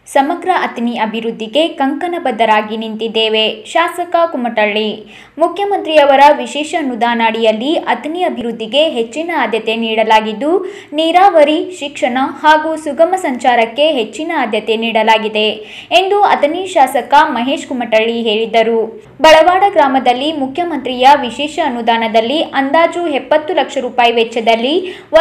ಸಮಗ್ರ ಅತನಿ ಅಭಿವೃದ್ಧಿಗೆ ಕಂಕಣಬದ್ಧರಾಗಿ ನಿಂತಿದ್ದೇವೆ. ಶಾಸಕ ಕುಮಟಳ್ಳಿ. ಮುಖ್ಯಮಂತ್ರಿಯವರ ವಿಶೇಷ ಅನುದಾನ ಅಡಿಯಲ್ಲಿ ಅತನಿ ಅಭಿವೃದ್ಧಿಗೆ ಹೆಚ್ಚಿನ ಆದ್ಯತೆ ನೀಡಲಾಗಿದ್ದು, ನೀರಾವರಿ, ಶಿಕ್ಷಣ ಹಾಗೂ ಸುಗಮ ಸಂಚಾರಕ್ಕೆ ಹೆಚ್ಚಿನ ಆದ್ಯತೆ ನೀಡಲಾಗಿದೆ ಎಂದು ಅತನಿ ಶಾಸಕ ಮಹೇಶ್ ಕುಮಟಳ್ಳಿ ಹೇಳಿದರು. ಬಳವಾಡ ಗ್ರಾಮದಲ್ಲಿ ಮುಖ್ಯಮಂತ್ರಿಯ ವಿಶೇಷ ಅನುದಾನದಲ್ಲಿ ಅಂದಾಜು 70 ಲಕ್ಷ ರೂಪಾಯಿ ವೆಚ್ಚದಲ್ಲಿ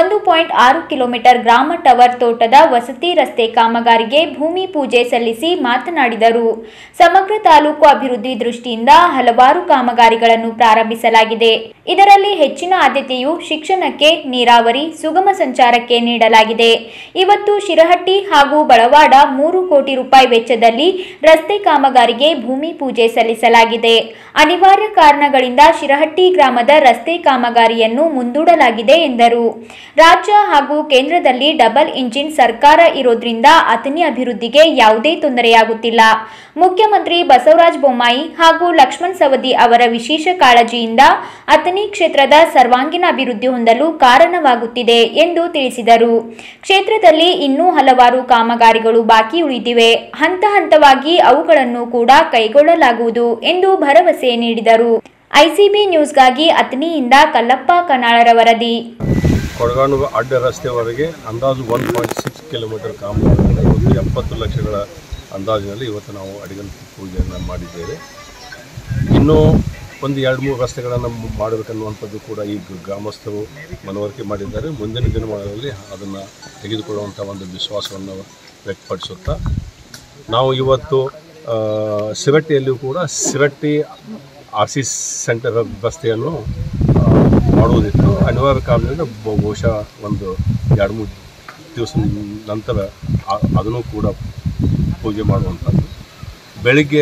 1.6 ಕಿಲೋಮೀಟರ್ ಗ್ರಾಮ ಟವರ್ ತೋಟದ ವಸತಿ ರಸ್ತೆ ಕಾಮಗಾರಿಗೆ ಭೂಮಿ ಪೂಜೆ ಸಲ್ಲಿಸಿ ಮಾತನಾಡಿದರು. ಸಮಗ್ರ ತಾಲೂಕು ಅಭಿವೃದ್ಧಿ ದೃಷ್ಟಿಯಿಂದ ಹಲವಾರು ಕಾಮಗಾರಿಗಳನ್ನು ಪ್ರಾರಂಭಿಸಲಾಗಿದೆ. ಇದರಲ್ಲಿ ಹೆಚ್ಚಿನ ಆದ್ಯತೆಯು ಶಿಕ್ಷಣಕ್ಕೆ, ನೀರಾವರಿ, ಸುಗಮ ಸಂಚಾರಕ್ಕೆ ನೀಡಲಾಗಿದೆ. ಇವತ್ತು ಶಿರಹಟ್ಟಿ ಹಾಗೂ ಬಳವಾಡ 3 ಕೋಟಿ ರೂಪಾಯಿ ವೆಚ್ಚದಲ್ಲಿ ರಸ್ತೆ ಕಾಮಗಾರಿಗೆ ಭೂಮಿ ಪೂಜೆ ಸಲ್ಲಿಸಲಾಗಿದೆ. ಅನಿವಾರ್ಯ ಕಾರಣಗಳಿಂದ ಶಿರಹಟ್ಟಿ ಗ್ರಾಮದ ರಸ್ತೆ ಕಾಮಗಾರಿಯನ್ನು ಮುಂದೂಡಲಾಗಿದೆ ಎಂದರು. ರಾಜ್ಯ ಹಾಗೂ ಕೇಂದ್ರದಲ್ಲಿ ಡಬಲ್ ಇಂಜಿನ್ ಸರ್ಕಾರ ಇರೋದ್ರಿಂದ ಅತನಿ ಅಭಿವೃದ್ಧಿಗೆ ಯಾವುದೇ ತೊಂದರೆಯಾಗುತ್ತಿಲ್ಲ. ಮುಖ್ಯಮಂತ್ರಿ ಬಸವರಾಜ ಬೊಮ್ಮಾಯಿ ಹಾಗೂ ಲಕ್ಷ್ಮಣ ಸವದಿ ಅವರ ವಿಶೇಷ ಕಾಳಜಿಯಿಂದ ಅತನಿ ಕ್ಷೇತ್ರದ ಸರ್ವಾಂಗೀಣ ಅಭಿವೃದ್ಧಿ ಹೊಂದಲು ಕಾರಣವಾಗುತ್ತಿದೆ ಎಂದು ತಿಳಿಸಿದರು. ಕ್ಷೇತ್ರದಲ್ಲಿ ಇನ್ನೂ ಹಲವಾರು ಕಾಮಗಾರಿಗಳು ಬಾಕಿ ಉಳಿದಿವೆ. ಹಂತ ಹಂತವಾಗಿ ಅವುಗಳನ್ನು ಕೂಡ ಕೈಗೊಳ್ಳಲಾಗುವುದು ಎಂದು ಭರವಸೆ ನೀಡಿದರು. ಐಸಿಬಿ ನ್ಯೂಸ್ಗಾಗಿ ಅತನಿಯಿಂದ ಕಲ್ಲಪ್ಪ ಕನಾಳರ ವರದಿ. ಕೊಡಗಾನು ಅಡ್ಡ ರಸ್ತೆವರೆಗೆ ಅಂದಾಜು 1.6 ಕಿಲೋಮೀಟರ್ ಕಾಮಗಾರಿ 70 ಲಕ್ಷಗಳ ಅಂದಾಜಿನಲ್ಲಿ ಇವತ್ತು ನಾವು ಅಡಿಗಲ್ ಪೂಜೆಯನ್ನು ಮಾಡಿದ್ದೇವೆ. ಇನ್ನೂ ಒಂದು 2-3 ರಸ್ತೆಗಳನ್ನು ಮಾಡಬೇಕನ್ನುವಂಥದ್ದು ಕೂಡ ಈ ಗ್ರಾಮಸ್ಥರು ಮನವರಿಕೆ ಮಾಡಿದ್ದಾರೆ. ಮುಂದಿನ ದಿನಮಾನಗಳಲ್ಲಿ ಅದನ್ನು ತೆಗೆದುಕೊಳ್ಳುವಂಥ ಒಂದು ವಿಶ್ವಾಸವನ್ನು ವ್ಯಕ್ತಪಡಿಸುತ್ತಾ ನಾವು ಇವತ್ತು ಶಿರಟ್ಟಿಯಲ್ಲಿಯೂ ಕೂಡ ಶಿರಟ್ಟಿ RC ಸೆಂಟರ್ ರಸ್ತೆಯನ್ನು ಮಾಡುವುದಿತ್ತು. ಅನಿವಾರ್ಯ ಕಾರಣದಿಂದ ಬಹುಶಃ ಒಂದು 2-3 ದಿವಸ ನಂತರ ಅದನ್ನು ಕೂಡ ಪೂಜೆ ಮಾಡುವಂಥದ್ದು. ಬೆಳಿಗ್ಗೆ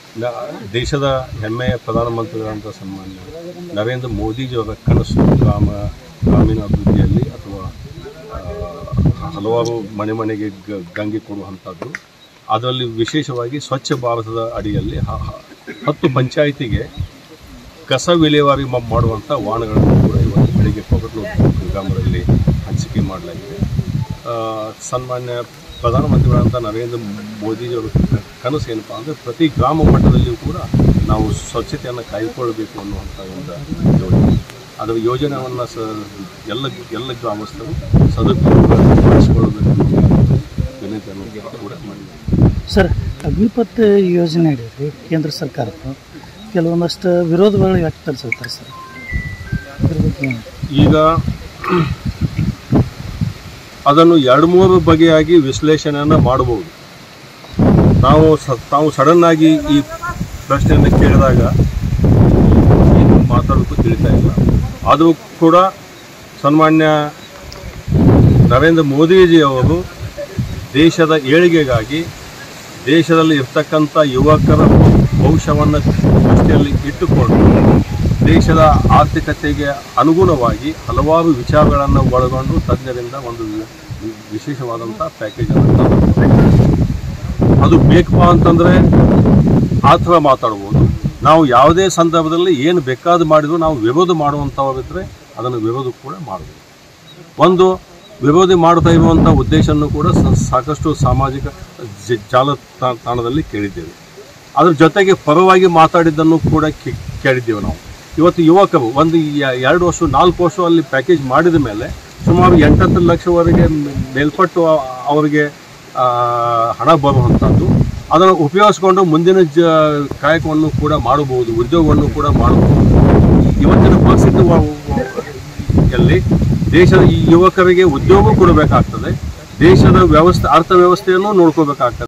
ದೇಶದ ಹೆಮ್ಮೆಯ ಪ್ರಧಾನಮಂತ್ರಿಗಳಂಥ ಸನ್ಮಾನ್ಯ ನರೇಂದ್ರ ಮೋದಿಜಿಯವರ ಕನಸು ಗ್ರಾಮೀಣ ಅಭಿವೃದ್ಧಿಯಲ್ಲಿ ಅಥವಾ ಹಲವಾರು ಮನೆಗೆ ಗಂಗೆ ಕೊಡುವಂಥದ್ದು. ಅದರಲ್ಲಿ ವಿಶೇಷವಾಗಿ ಸ್ವಚ್ಛ ಭಾರತದ ಅಡಿಯಲ್ಲಿ 10 ಪಂಚಾಯಿತಿಗೆ ಕಸ ವಿಲೇವಾರಿ ಮಾಡುವಂಥ ವಾಹನಗಳನ್ನು ಕೂಡ ಇವತ್ತು ಬೆಳಿಗ್ಗೆ ಕೊಗಟ್ನೂರು ಗ್ರಾಮದಲ್ಲಿ ಹಂಚಿಕೆ ಮಾಡಲಾಗಿದೆ. ಸನ್ಮಾನ್ಯ ಪ್ರಧಾನಮಂತ್ರಿಗಳಂಥ ನರೇಂದ್ರ ಮೋದಿಜಿಯವರ ಕನಸು ಏನಪ್ಪ ಅಂದರೆ ಪ್ರತಿ ಗ್ರಾಮ ಮಟ್ಟದಲ್ಲಿಯೂ ಕೂಡ ನಾವು ಸ್ವಚ್ಛತೆಯನ್ನು ಕಾಯ್ದುಕೊಳ್ಳಬೇಕು ಅನ್ನುವಂಥ ಒಂದು ಯೋಜನೆ. ಅದರ ಯೋಜನೆಯನ್ನು ಎಲ್ಲ ಗ್ರಾಮಸ್ಥರು ಸದುಪಯೋಗಪಡಿಸಿಕೊಳ್ಳಬೇಕು ವಿನಂತಿಯನ್ನು ಕೂಡ ಮಾಡಿದ್ದಾರೆ. ಸರ್, ಅಗ್ನಿಪಥ್ ಯೋಜನೆ ಅಡಿಯಲ್ಲಿ ಕೇಂದ್ರ ಸರ್ಕಾರದ್ದು ಕೆಲವೊಂದಷ್ಟು ವಿರೋಧಗಳು ವ್ಯಕ್ತಪಡಿಸುತ್ತಾರೆ ಸರ್. ಈಗ ಅದನ್ನು 2-3 ಬಗೆಯಾಗಿ ವಿಶ್ಲೇಷಣೆಯನ್ನು ಮಾಡಬಹುದು. ತಾವು ಸಡನ್ನಾಗಿ ಈ ಪ್ರಶ್ನೆಯನ್ನು ಕೇಳಿದಾಗ ಏನು ಮಾತಾಡೋಕ್ಕೂ ತಿಳಿತಾ ಇಲ್ಲ. ಅದು ಕೂಡ ಸನ್ಮಾನ್ಯ ನರೇಂದ್ರ ಮೋದಿಜಿಯವರು ದೇಶದ ಏಳಿಗೆಗಾಗಿ ದೇಶದಲ್ಲಿ ಇರ್ತಕ್ಕಂಥ ಯುವಕರ ಭವಿಷ್ಯವನ್ನು ದೃಷ್ಟಿಯಲ್ಲಿ ಇಟ್ಟುಕೊಂಡು ದೇಶದ ಆರ್ಥಿಕತೆಗೆ ಅನುಗುಣವಾಗಿ ಹಲವಾರು ವಿಚಾರಗಳನ್ನು ಒಳಗೊಂಡು ತಜ್ಞರಿಂದ ಒಂದು ವಿಶೇಷವಾದಂಥ ಪ್ಯಾಕೇಜನ್ನು ಅದು ಬೇಕಪ್ಪ ಅಂತಂದರೆ ಆ ಥರ ಮಾತಾಡ್ಬೋದು. ನಾವು ಯಾವುದೇ ಸಂದರ್ಭದಲ್ಲಿ ಏನು ಬೇಕಾದ ಮಾಡಿದರೂ ನಾವು ವಿರೋಧ ಮಾಡುವಂಥವರಿದ್ದರೆ ಅದನ್ನು ವಿರೋಧ ಕೂಡ ಮಾಡಬೇಕು. ಒಂದು ವಿರೋಧಿ ಮಾಡ್ತಾ ಇರುವಂಥ ಉದ್ದೇಶವನ್ನು ಕೂಡ ಸಾಕಷ್ಟು ಸಾಮಾಜಿಕ ಜಾಲತಾಣದಲ್ಲಿ ಕೇಳಿದ್ದೇವೆ. ಅದ್ರ ಜೊತೆಗೆ ಪರವಾಗಿ ಮಾತಾಡಿದ್ದನ್ನು ಕೂಡ ಕೇಳಿದ್ದೇವೆ ನಾವು. ಇವತ್ತು ಯುವಕರು ಒಂದು 2 ವರ್ಷ 4 ವರ್ಷ ಅಲ್ಲಿ ಪ್ಯಾಕೇಜ್ ಮಾಡಿದ ಮೇಲೆ ಸುಮಾರು 8-10 ಲಕ್ಷವರೆಗೆ ಮೇಲ್ಪಟ್ಟು ಅವರಿಗೆ ಹಣ ಬರುವಂಥದ್ದು. ಅದನ್ನು ಉಪಯೋಗಿಸ್ಕೊಂಡು ಮುಂದಿನ ಕಾಯಕವನ್ನು ಕೂಡ ಮಾಡಬಹುದು, ಉದ್ಯೋಗವನ್ನು ಕೂಡ ಮಾಡಬಹುದು. ಇವತ್ತಿನ ಪರಿಸ್ಥಿತಿಯಲ್ಲಿ ದೇಶದ ಈ ಯುವಕರಿಗೆ ಉದ್ಯೋಗ ಕೊಡಬೇಕಾಗ್ತದೆ, ದೇಶದ ಅರ್ಥವ್ಯವಸ್ಥೆಯನ್ನು ನೋಡ್ಕೋಬೇಕಾಗ್ತದೆ.